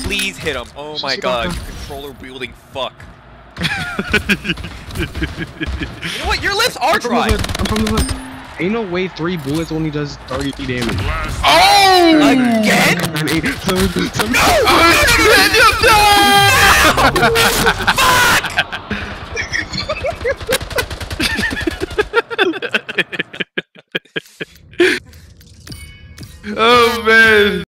Please hit him. Oh my god, you controller wielding fuck. You know what? Your lips are dry. I'm from the hood. Ain't no way 3 bullets only does 30 damage. Oh! Again? No! Oh man.